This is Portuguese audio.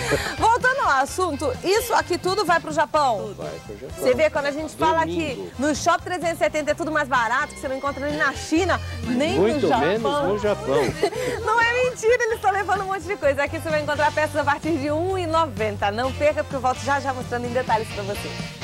Voltando ao assunto, isso aqui tudo vai pro Japão? Vai pro Japão. Você vê, quando a gente fala Domingo. que no Shopping 370 é tudo mais barato, que você não encontra nem na China, nem Muito no Japão. menos no Japão. Não é mentira, eles estão levando um monte de coisa. Aqui você vai encontrar peças a partir de R$ 1,90. Não perca, porque eu volto já mostrando em detalhes pra você.